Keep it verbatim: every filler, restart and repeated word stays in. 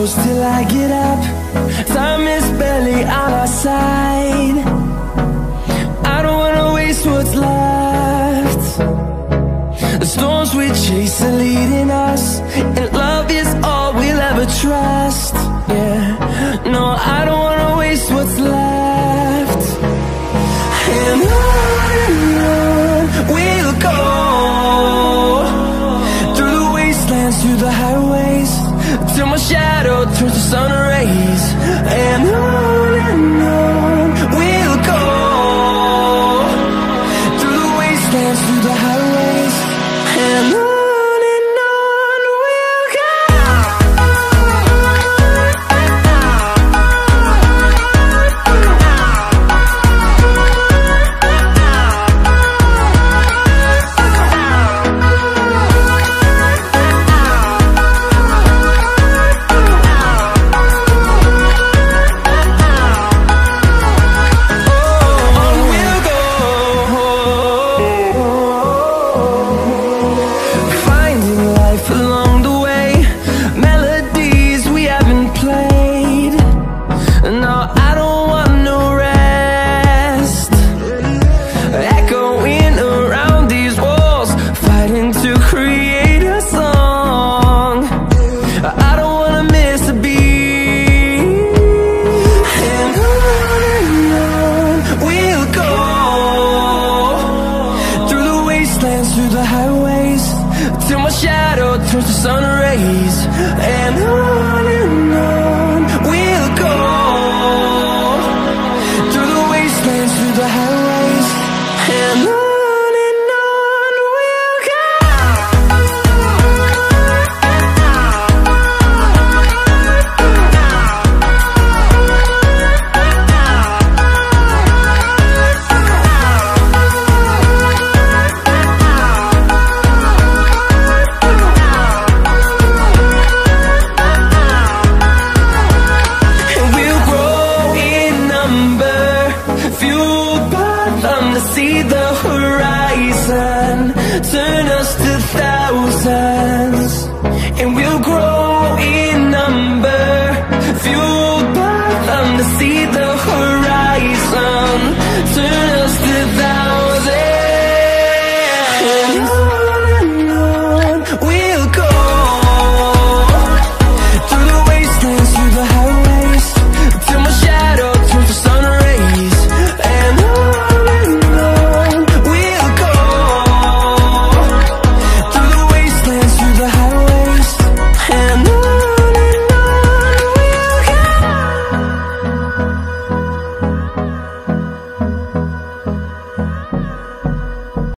close till I get up. Time is barely on our side. I don't wanna waste what's left. The storms we chase are leading us, and love is all we'll ever trust. Yeah, no, I don't wanna waste what's left. And on and on we'll go, through the wastelands, through the highways, till my shadow turns to sun rays. And on and on we'll go, through the wastelands, through the highways, and on. Through the highways, till my shadow turns to sun rays. And on and on we'll go, through the wastelands, through the highways, and on. See the horizon turn us to thousands, and we'll